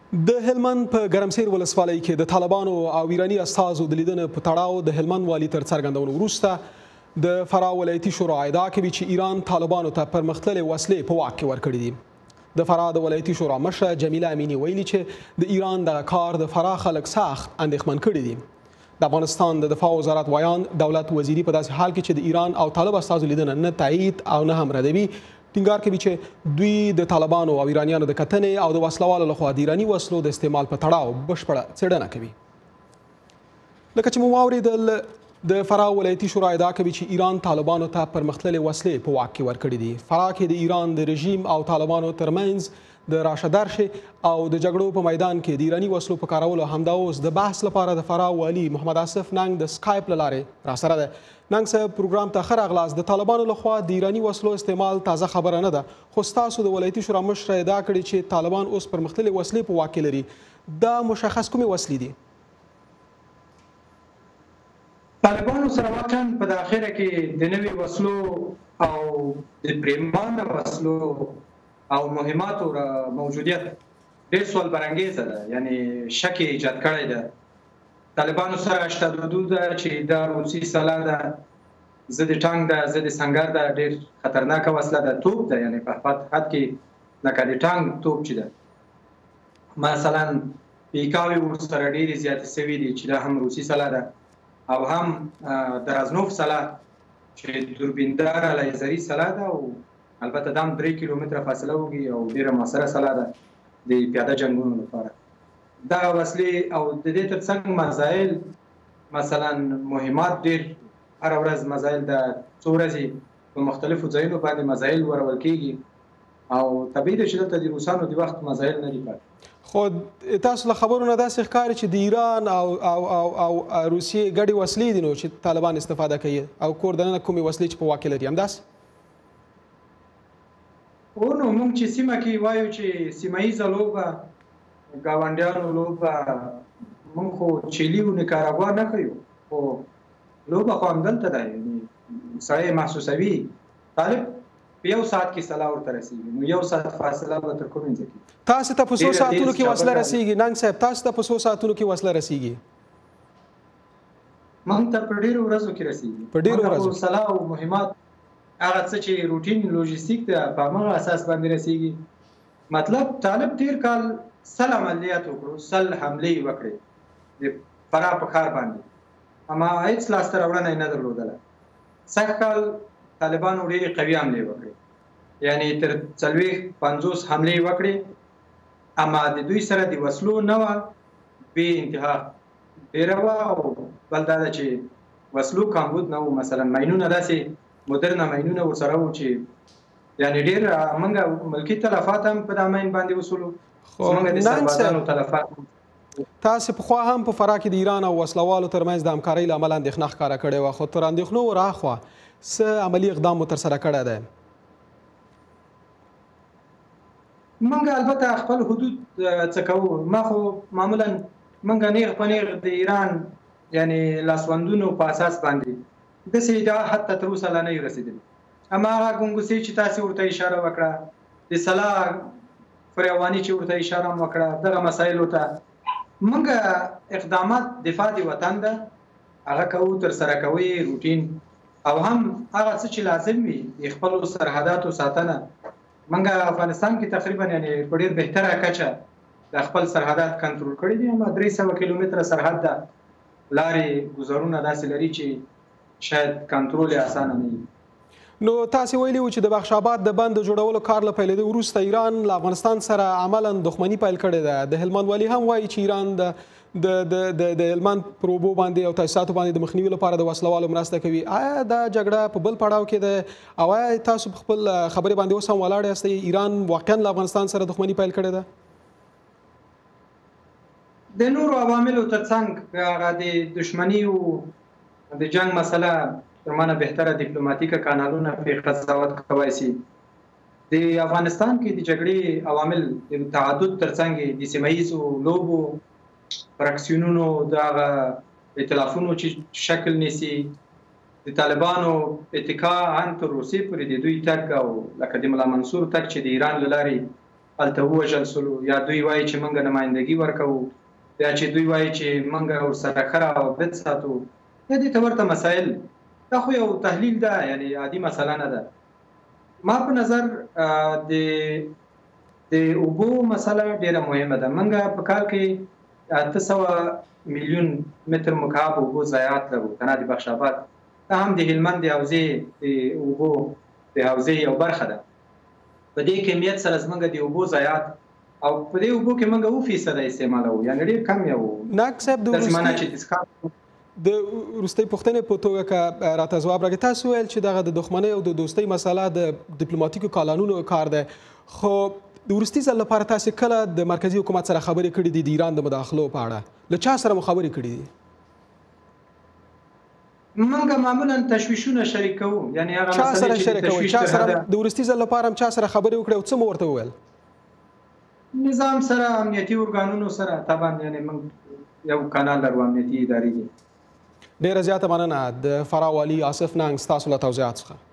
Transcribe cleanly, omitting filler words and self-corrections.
د هلمند په ګرمسیر ولسوالۍ کې د طالبانو او ایراني استازو د لیدنې په تړاو د هلمند والي تر څرګندونو وروسته د فراه ولایتي شورا ادعا کوي چې ایران طالبانو ته پرمختللې وسلې په واک کې ورکړي دي. د فراه د ولایتي شورا مشره جمیله امینی ویلي چې د ایران دغه کار د فراه خلک سخت اندېښمن کړي دي. د افغانستان د دفاع وزارت ویان دولت وزیري په داسې حال کې چې د ایران او طالب استازو لیدنه نه تایید او نه هم ردوي ټینګار کوي چې دوی د طالبانو او ایرانیانو د کتنې او د وسلوالو لخوا د ایراني وسلو د استعمال په تړاو بشپړه څېړنه کوي. لکه چې مو واورېدل د فراه ولایتي شورا ادعا کوي چې ایران طالبانو ته پرمختللې وسلې په واک کې ورکړي دي. فراه کې د ایران د رژیم او طالبانو ترمنځ د راشه درشې او د جګړو په میدان کې د ایراني وسلو په کارولو همدا اوس د بحث لپاره د فراه والي محمد آصف ننګ د سکایپ له لارې راسره ده. ننګ صاحب پروګرام ته ښه راغلاست. د طالبانو لخوا د ایراني وسلو استعمال تازه خبره نه ده، خو ستاسو د ولایتي شورا مشره ادعا کړې چې طالبان اوس پرمختللې وسلې په واک کې لري. دا مشخص کومې وسلې دي؟ طالبانو سره واقعا په داخله کې د نوي وسلو او د پریمانه وسلو او مهماتو موجودیت ډېر سوال برانګیزه ده، یعنی شک ایجاد کړی ده. طالبانو سره شته دود ده چې دا روسي سلاح ده، ضد ټانک ده، ضد سنگر ده، ډېر خطرناکه وسله ده، توپ ده، یعنی په حد کې لکه د ټانک توپ چې ده مثلا پیکاوي ورسره ډېرې زیاتې سوي دي چې دا هم روسي سلاح ده، او هم درازنوف سلاح چې دوربینداره لیزري سلاح ده، او البته دا هم 3 کیلومتره فاصله وږي او ډېره مؤثره سلاح ده د پیاده جنګونو لپاره. دا وسلې او د دې ترڅنګ مزایل مثلا مهمات ډېر هر ورځ مزایل د څو ورځې په مختلفو ځایونو باندې مزایل ورول کېږي او طبیعي ده چې دلته د روسانو د وخت مزایل نه دي پاتې. خو تاسو له خبرو نه داسې ښکاري چې د ایران او روسیې ګډې وسلې دي نو چې طالبان استفاده کوي او کور دننه کومې وسلې چې په واک کې لري همداسې؟ نو موږ چې سیمه کې وایو چې سیمه ییزه لوبه ګاونډیانو لوبه موږ خو چیلي او نیکاراګوا نه کوو، خو لوبه خو همدلته ده، یعنی سړی محسوسوي طالب په 1 ساعت کې سلاح ورته رسېږي، نو 1 ساعت فاصله به تر کومه ځای کې تاسو ته په څو ساعتونو کې وسله رسېږي؟ ننګ صاحب تاسو ته په څو ساعتونو کې وسله رسېږي؟ موږ ته په ډېرو ورځو کې رسېږي. په ډېرو ورځو سلاح او مهمات هغه څه چې روټین لوجستیک ده په همغه اساس باندې رسېږي. مطلب طالب تیر کال 100 عملیات وکړو، 100 حملې وکړې د فراه په ښار باندې، اما هېڅ لاسته راوړنه یې نه درلودله. سږ کال طالبانو ډېرې قوي حملې وکړې، یعنی تر 40-50 حملې وکړې، اما د دوی سره د وسلو نه وه بې انتها ډېره وه، او بل دا ده چې وسلو کامبود نه و. مثلا ماینونه داسې مدرنه ماینونه ورسره وو چې یعنی ډېر موږ ملکي تلفات هم په دا ماین باندې وسولو. تاسو پخوا هم په فراه کې د ایران او وسلوالو ترمنځ د همکارۍ له امله اندېښنه ښکاره کړې وه، خو تر اندېښنو وراخوا څه عملي اقدام مو ترسره کړی دی؟ موږ البته خپل حدود څه کوو. ما خو معمولا موږ نیغ په نیغ د ایران یعنی لاسوندونو په اساس باندې داسې ادعا حتی تر اوسه لا نه یو رسېدلي، اما هغه ګونګوسې چې تاسې ورته اشاره وکړه، د سلاح فریواني چې ورته اشاره هم وکړه، دغه مسایلو ته موږ اقدامات دفاع د وطن ده هغه کوو، ترسره کوي روټین، او هم هغه څه چې لازم وي د خپلو سرحداتو ساتنه. موږ افغانستان کې تقریبا یعنی په ډېر بهتره کچه د خپل سرحدات کنټرول کړي دي، اما 300 کیلومتره سرحد ده، لارې ګزارونه داسې لري چې شاید کنټرول یې اسانه نه وي. نو تاسو ویلي وو چې د بخش آباد د بند جوړولو کار له پیلېدو وروسته ایران له افغانستان سره عملا دښمني پیل کړې ده. د هلمند والي هم وایي چې ایران د هلمند پر اوبو باندې او تاسیساتو باندې د مخنیوي لپاره د وسلوالو مرسته کوي. آیا دا جګړه په بل پړاو کې ده او آیا تاسو په خپل خبرې باندې اوس هم ولاړ یاستئ ایران واقعا له افغانستان سره دښمني پیل کړې ده؟ د نورو عواملو ترڅنګ هغه د دښمني او د جنگ مسله تر مانه بهتره ډیپلوماټیکه کانالونه په قضاوت کولی شي. د افغانستان کې د جګړې عوامل د تعدد ترڅنګ د سیمه ییزو لوبو فراکسیونونو د ائتلافونو چې شکل نیسي، د طالبانو اتکا ان تر روسیې پورې د دوی تګ او لکه د ملا منصور تګ چې د ایران له لارې هلته ووژل سولو، یا دوی وایي چې موږ نمایندګي ورکوو، یا چې دوی وایي چې موږ ورسره ښه روابط ساتو، یا دې ته ورته مسایل. دا خو یو تحلیل ده، یعنی عادي مسله نه ده. ما په نظر د اوبو مسله ډیره مهمه ده. موږ په کال کې 800 میلیون متر مکعب اوبو ضایعات لرو، کنه د بخش آباد. دا هم د هلمند د حوزې د اوبو د حوزې یو برخه ده. په دې کمیت سره زموږ د اوبو ضایعات او په دې اوبو کې موږ 2% استعمالوو، یعنی ډېر کم یو. ناک صاحب د وروستۍ پوښتنې په توګه که راته ځواب راکړئ، تاسو ویل چې دغه د دښمنۍ او د دوستۍ مسله د ډیپلوماتیکو کالانونو کار دی، خو د وروستي ځل لپاره تاسو کله د مرکزي حکومت سره خبرې کړې دي د ایران د مداخلو په اړه؟ له چا سره مو خبرې کړې دي؟ موږ معمولا تشویشونه شریکوو، یعنی هغه چا سره شریکوئ؟ چا سره د وروستي ځل لپاره هم چا سره خبرې وکړې او څه مو ورته وویل؟ نظام سره، امنیتي ارګانونو سره. طبعا یعنی موږ یو کانال لرو، امنیتي ادارې دي. ډیره زیاته مننه د فراه والي آصف ننګ ستاسو له توضیحات څخه.